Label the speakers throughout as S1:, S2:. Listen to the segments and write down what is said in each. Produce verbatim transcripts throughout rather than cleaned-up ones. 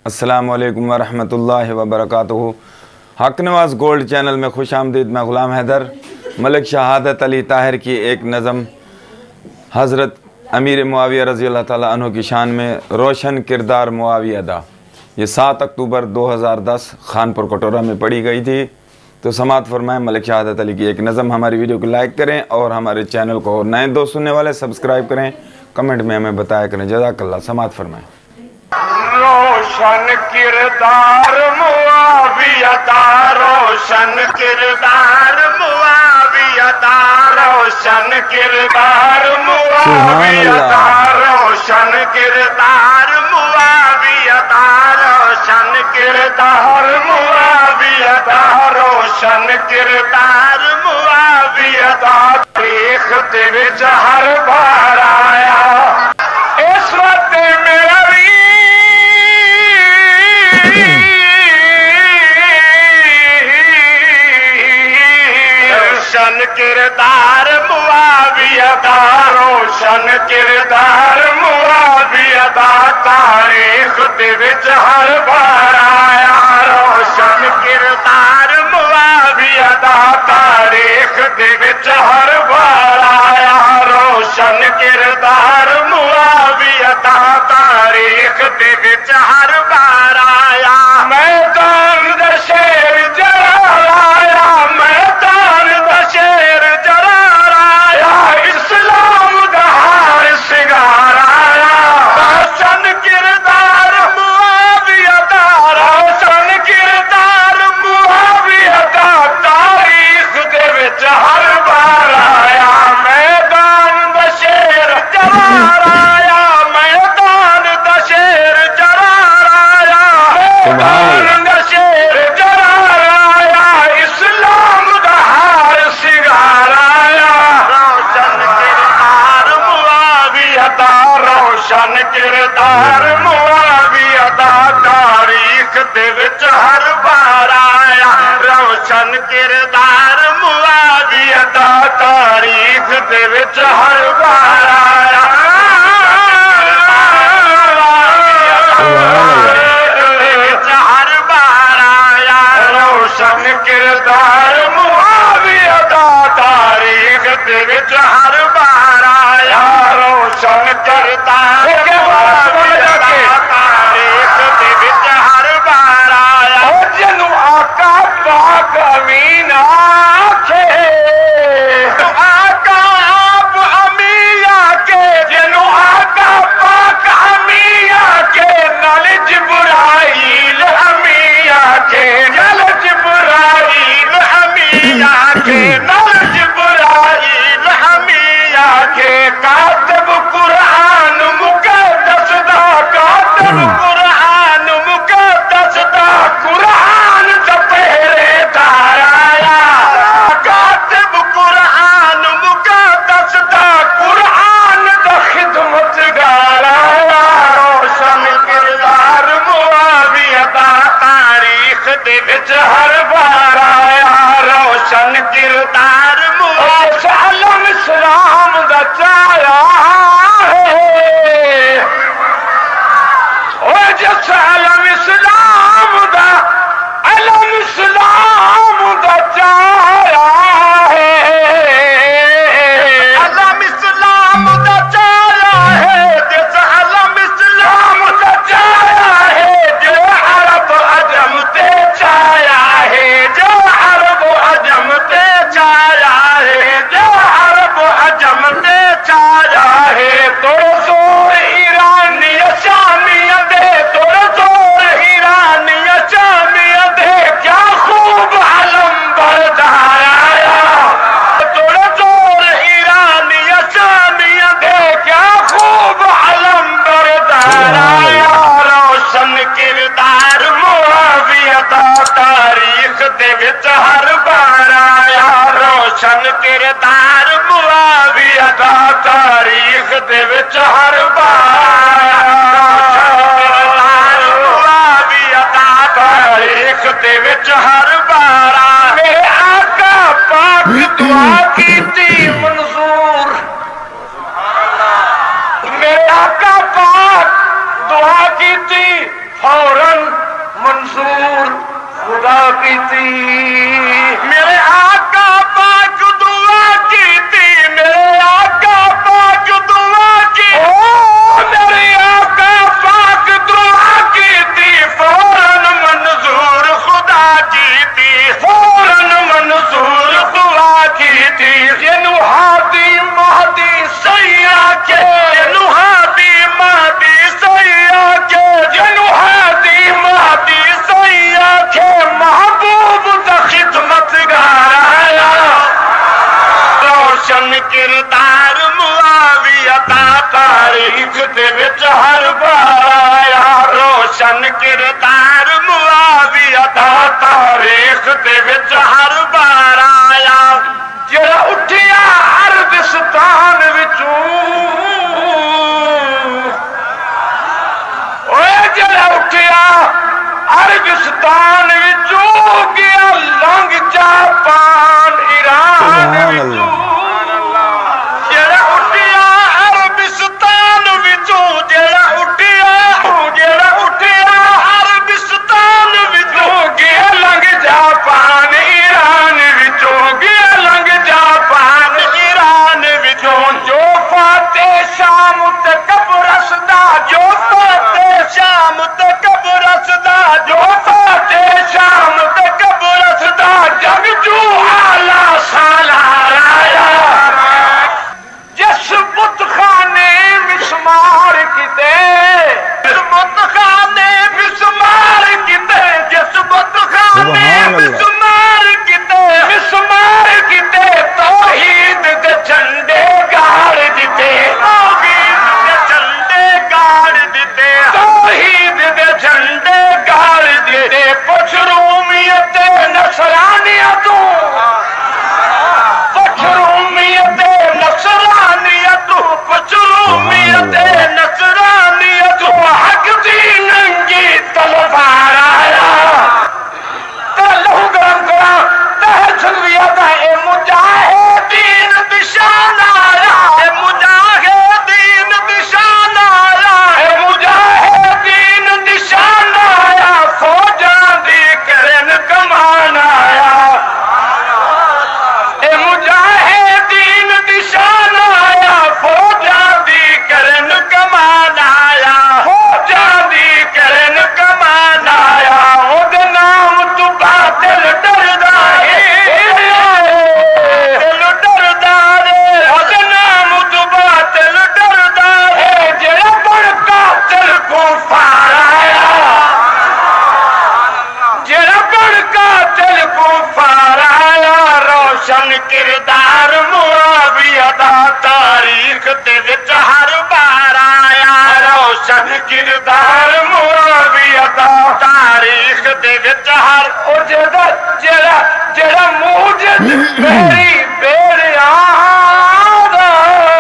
S1: अस्सलामु अलैकुम वरहमतुल्लाहि वबरकातुहू। हक नवाज गोल्ड चैनल में खुश आमदीद। मैं ग़ुलाम हैदर। मलिक शहादत अली ताहिर की एक नज़म हज़रत अमीर मुआविया रज़ी अल्लाह ताला अन्हु की शान में रोशन किरदार मुआविया दा, ये सात अक्टूबर दो हज़ार दस खानपुर कटोरा में पढ़ी गई थी। तो समात फरमाएं मलिक शहादत अली की एक नज़म। हमारी वीडियो को लाइक करें और हमारे चैनल को नए दोस्त सुनने वाले सब्सक्राइब करें, कमेंट में हमें बताया करें। जज़ाकल्लाह। समात फरमाएं।
S2: रोशन किरदार मुआविया दा, रोशन किरदार मुआविया दा, रोशन किरदार मुआविया दा, रोशन किरदार मुआविया दा, रोशन किरदार मुआविया दा, रोशन किरदार मुआविया दा। तारीख दे विच हर बार आया इस वक्त मेरा रोशन किरदार मुआविया दा, रोशन किरदार मुआविया दा। तारीख दे विच हर बार आया रोशन किरदार मुआविया दा, तारीख दे विच हर बार आया रोशन किरदार मुआविया दा, तारीख दे विच हर बार आया। मैदान दा शेर जलाल आया, मैदान दा शेर जलाल आया, इस्लाम दा हार सिंगार आया रोशन किरदार मुआविया दा, रोशन किरदार मुआविया दा। तारीख दे विच हर बार आया मैदान दा शेर जलाल आया, मैदान दा शेर जलाल आया, मैदान दा शेर जलाल आया, इस्लाम दा हार सिंगार आया रोशन किरदार मुआविया दा, रोशन किरदार मुआविया दा। तारीख दे विच हर बार आया रोशन किरदार मुआविया दा, तारीख दे विच हर बार आया हर बार आया रोशन किरदार मुआविया दा। तारीख दे विच हर बार आया रोशन किरदार मुआविया दा, तारीख दे विच हर बार आया। जिन्नू आका पाक अमीन आखे, आका आप अमी आके, जिन्नू आका पाक अमी आके, नल जिब्राइल अमी आके, नल जिब्राइल अमी आके, नल जिब्राइल अमी आके। कातिब कुरान मुकद्दस दा, कातिब कुरान मुकद्दस दा, कुरान दा पहरेदार आया, कातिब कुरान मुकद्दस दा, कुरान दा खिदमतगार आया रोशन किरदार मुआविया दा। तारीख दे विच हर बार आया रोशन किरदार मुआविया। आलम इस्लाम दा चाया है ओ जिस आलम इस्लाम दा, आलम इस्लाम दा चाया है, आलम इस्लाम दा चाया है, जिस आलम इस्लाम दा चाया है, जो अरब अजम ते छाया है, जो अरब अजम ते छाया है, जो अरब अजम ते छाया है। तोड़ जोर ईरानी शामिया दे, तोड़ जोर ईरानी शामिया दे, क्या खूब आलम बरदार आया, तोड़ जोर ईरानी शामिया दे, क्या खूब आलम बरदार आया रोशन किरदार मुआविया दा। तारीख दे विच हर बार आया रोशन किरदार मुआविया दा, तारीख दे विच हर बार मुआविया दा, तारीख दे विच हर बार। मेरे आका पाक दुआ कीती मंजूर, मेरे आका पाक दुआ कीती फौरन मंजूर खुदा की थी। मेरे आका पाक दुआ की थी, मेरे आका पाक दुआ की, मेरे आका पाक दुआ की थी, फौरन मंजूर खुदा की थी, फौरन मंजूर दुआ की थी। जिनु हादी महदी सैया के, जिनु हादी महदी सैया के, जिनु हादी महदी सैया के, महबूब दा खिदमत गाया। रोशन किरदार मुआविया दा तारीख दे विच हर बार आया। रोशन किरदार मुआविया दा तारीख दे विच हर बार आया। जेड़ा उठिया अरबिस्तान विचों, ओए जेड़ा उठिया अरबिस्तान विचों गया लंघ जापान ईरान विचों। जेड़ा उठिया अरबिस्तान विचों, जेड़ा उठिया जेड़ा उठिया अरबिस्तान विचों गया लंघ जापान ईरान विचों, गया लंघ जापान ईरान विचों। जो फाते शाम ते कब्रस दा, जो फाते शाम ते कब्रस दा, जो फाते शाम ते कब्रस दा, जग जो आला सालार आया। जिस बुतखाने मिसमार किते, जिस बुतखाने मिसमार किते, जिस बुतखाने मिसमार किते, मिसमार किते, तौहीद दे झंडे गाड़ दिते, तौहीद दे झंडे गाड़ दिते, तौहीद दे झंडे गाड़ दिते। पुछ रूमियत नसरानियत, पुछ रूमियत नसरानियत, पुछ रूमियत नसरानियत। हक दी नंगी तलवार आया। लहू गरम करा तहलविया दा ए मुजाहिदीन निशान आया, ए मुजाहिदीन निशान आया, ए मुजाहिदीन निशान आया। फौजां दी करन कमान आया, ए मुजाहिदीन निशान आया, फौजां दी करन कमान आया, फौजां दी करन कमान आया। ओदे नाम तू बातिल डरदा है, दिल डरदा है, ओदे नाम तू बातिल डरदा है। जेड़ा बड़ कातिल को फार आया, जेड़ा बड़ कातिल को फार आया। रोशन किरदार मुआविया दा तारीख दे विच हर बार आया। रोशन किरदार मुआविया दा तारीख दे विच हर, ओ जेड़ा जेड़ा जेड़ा मूजिद मेरी बेड़ियां दा,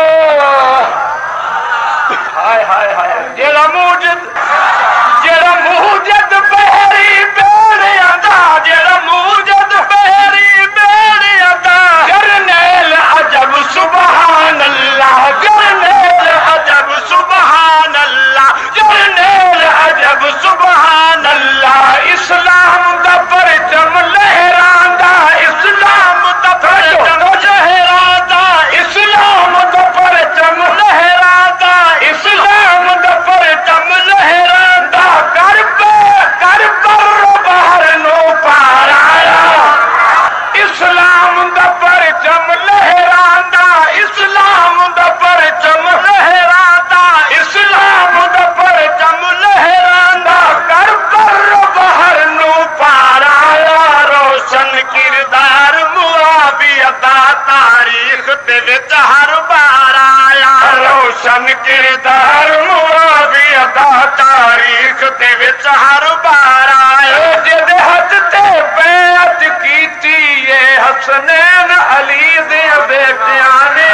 S2: हाय हाय हाय, जेड़ा मूजिद जेड़ा मूजिद बहरी बेड़ियां दा, जेड़ा मूजिद बहरी बेड़ियां दा। जरनैल अजब सुभान अल्लाह, जरनैल अजब सुभान अल्लाह, जरनैल अजब सुभान अल्लाह। इस्लाम दा परचम लहरांदा, इस्लाम दा परचम लहरांदा, इस्लाम दा परचम लहरांदा, इस्लाम दा परचम लहरांदा। कर पे कर पर बाहर नो पार आया। इस्लाम दा परचम लहरांदा, इस्लाम दा परचम लहरांदा, इस्लाम दा परचम लहरांदा। कर पर बाहर नो पार आया। रोशन किरदार मुआविया दा तारीख दे विच हर बार आया। रोशन किरदार मुआविया दा तारीख दे विच हर बार आया। जिहदे हथ ते बैअत कीती ये हसनैन अली दे बेटियां ने,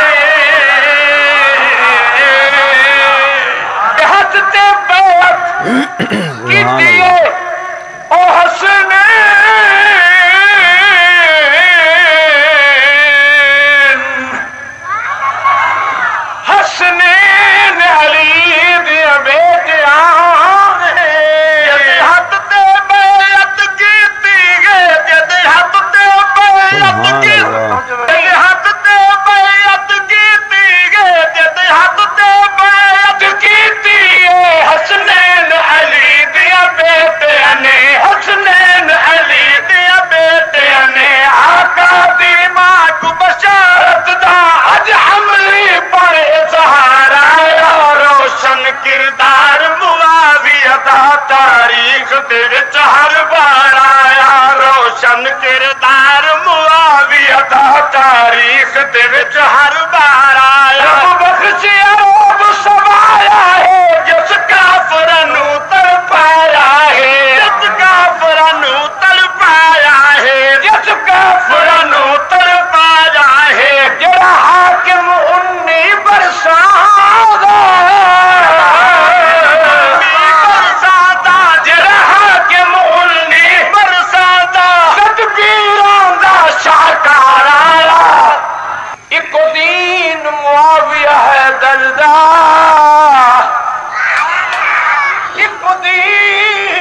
S2: हथ ते बैअत कीती है ओ हसनैन, हसनैन अली दे बेटियां ने। तारीख दे विच हर बार आया रोशन किरदार मुआविया दा तारीख दे विच हर बार आया बख्शिया रोब सवाया है जिस काफिरां नूं तड़पाया है जिस काफिरां नूं तड़पाया है जिस काफिरां नूं तड़पाया है जेड़ा हाकिम उन्नी बरसां दा बरसां जेड़ा हाकिम उन्नी बरसां दा तदबीरां दा शाहकार आया इको दीन मुआविया है दर्दा इको दीन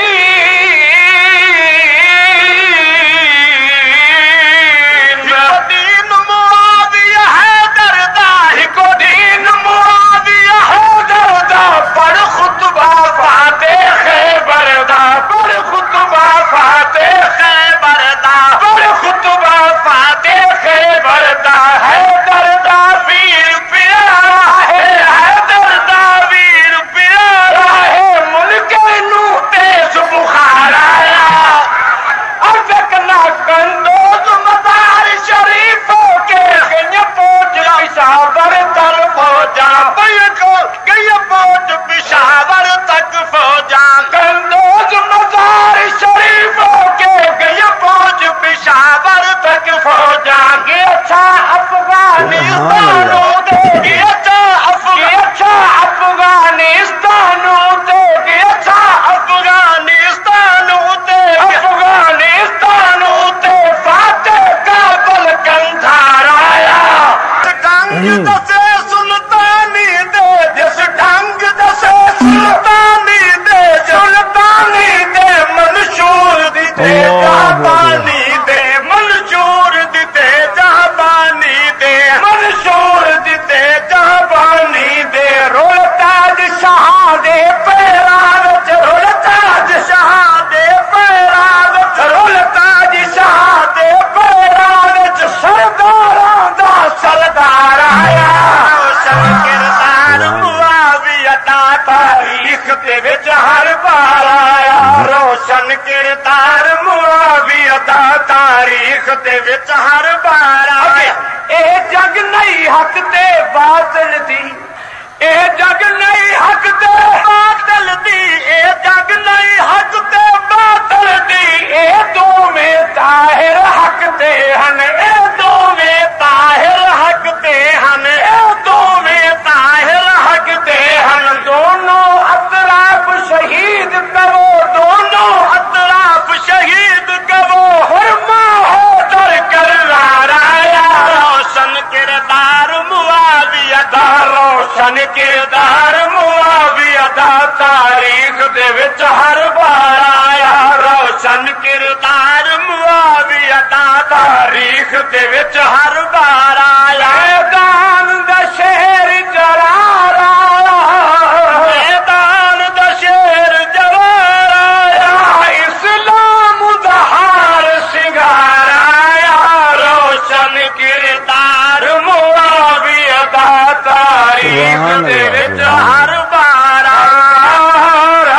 S2: इको दीन मुआविया है दर्दा इको दीन मुआविया है दर्दा पढ़ खुतबा फाते खैबर दा पढ़ खुतबा फाते खैबर दा पढ़ खुतबा फाते खैबर दा है दर्दा वीर प्यारा है है दर्दा वीर प्यारा है मुल्क नू तेज बुखार आया अब तक ना कंदोज मजार शरीफों के गय पोच पिशावर तर फौजा को गय पोच पिशावर तक फौजा कंदोज मजार शरीफों के गय पोच पिशावर तक फौजा के अच्छा अफगानिस्तानों दे के अच्छा अच्छा अफगानिस्तानों दे के अच्छा अफगानिस्तानों दे अफगानिस्तानों दे फाते काबल कंधार आया ढंग दसे सुल्तानी दे जिस ढंग दसे सुल्तानी दे सुल्तानी दे मंशूर दी दे जहाबानी दे मंशूर दी दे जहाबानी दे मंशूर दी दे जहाबानी दे रोलताज शाह दे पैरा विच रोलताज शाह दे पैरा विच रोलताज शाह दे पैरा विच सरदारां दा सरदार आया रोशन किरदार मुआविया दा तारीख दे विच हर बार आया रोशन किरदार मुआविया दा तारीख दे विच हर बार आया ए जग नहीं हक ते बातिल दी ए जग नहीं हक ते बातिल दी ए जग नहीं हक ते बातिल दी ए दोवें ताहिर हक ते हन ए दोवें ताहिर हक ते हन ए दोवें ताहिर हक ते हन दोनों अतराफ शहीद करो दोनों अतराफ शहीद करो हुरमा हो दर करवार आया रोशन किरदार मुआविया दा रोशन किरदार मुआविया दा तारीख दे विच हर बार आया रोशन किरदार मुआविया दा तारीख दे विच हर बार आया मैदान दा शहर जरार आया मैदान दा शहर जरार आया इस्लाम दा हार सिंगार आया रोशन किरदार मुआविया दा तारीख दे विच हर बार आया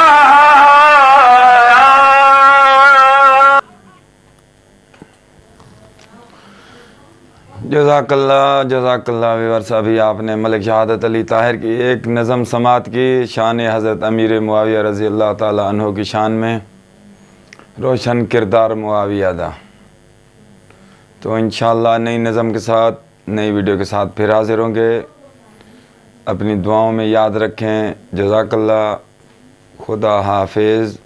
S1: जज़ाकल्ला जज़ाकल्ला व्यूअर्स। अभी आपने मलिक शहादत अली ताहिर की एक नज़म समात की शान हज़रत अमीर मुआविया रज़ी अल्लाह ताला अन्हो की शान में रोशन किरदार मुआविया दा। तो इंशाअल्लाह नई नज़म के साथ नई वीडियो के साथ फिर हाज़िर होंगे। अपनी दुआओं में याद रखें। जज़ाकल्ला, खुदा हाफिज़।